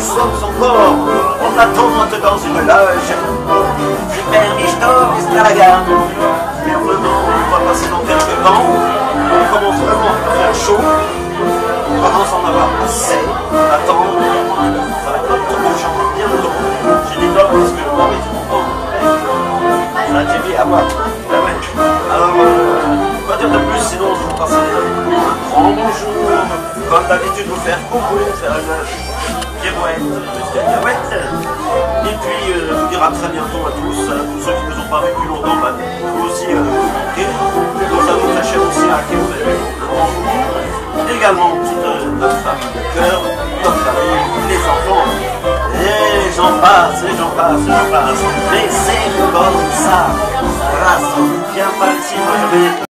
sommes encore en attente dans une loge. Super Michto, Estralaga. Et vraiment, on va passer dans quelques temps. On commence vraiment à faire chaud. On commence à en avoir assez. Attendre. Ça va être pas trop bon, j'en ai bien le temps. J'ai des blocs parce que non mais tu comprends. Ça j'ai dit à voir. Ah ouais. Alors, quoi dire de plus, sinon je vous passer un grand bonjour. Comme d'habitude, vous faire coucou, faire une pirouette, une cacahuète. Et puis, vous dire à très bientôt à tous ceux qui ne nous ont pas vus depuis longtemps, bah, vous aussi, nous avons très cher aussi à qui vous avez vu un grand coucou. Également, notre famille de cœur, notre famille, les enfants, et j'en passe, et j'en passe, et j'en passe. Mais c'est comme ça, grâce bien parti, moi je vais...